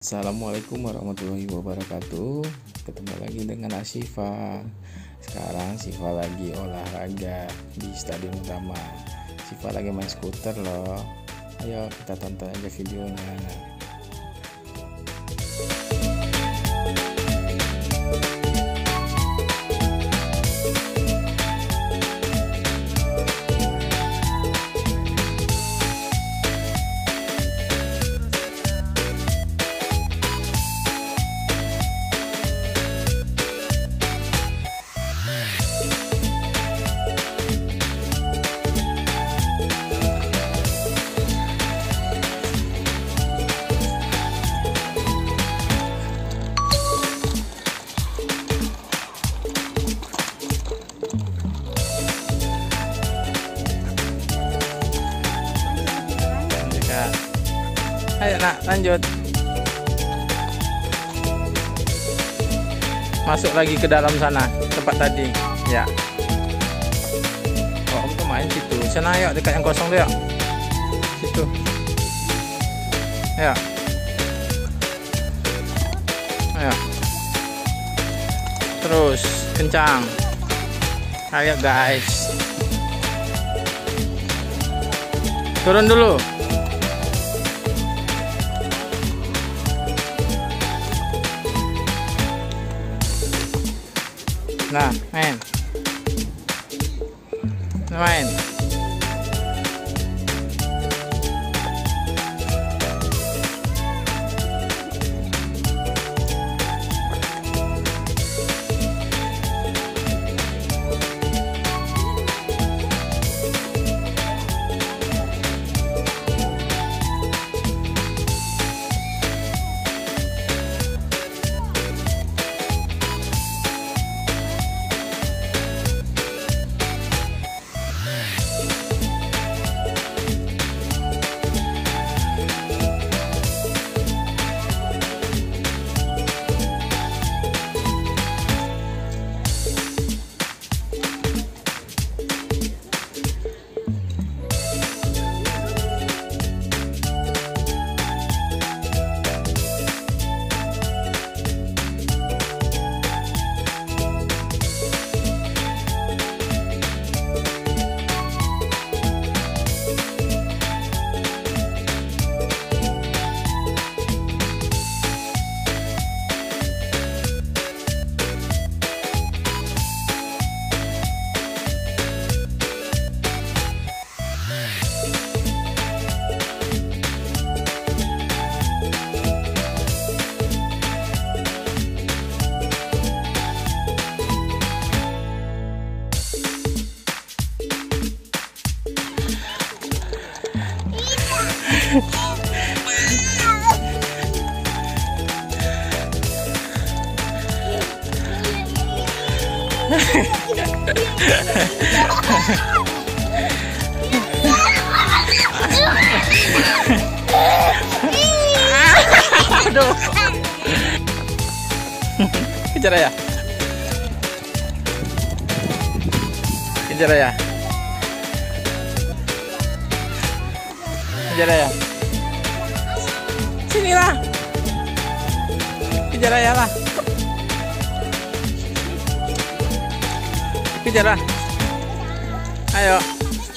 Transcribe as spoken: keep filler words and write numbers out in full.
Assalamualaikum warahmatullahi wabarakatuh. Ketemu lagi dengan Siva. Sekarang Siva lagi olahraga di Stadion Utama. Siva lagi main skuter loh. Ayo kita tonton aja videonya. Ayo nak, lanjut. Masuk lagi ke dalam sana, tempat tadi. Ya. Oh, om tuh main situ. Sana yuk, dekat yang kosong tuh yuk. Situ. Ya. Ayo. Terus kencang. Ayo guys. Turun dulu. Nah, main. Main. Aduh. Kejar ya. Kejar ya. Kejar ya. Sinilah. Kejar ya lah. Kejar lah. Ayo.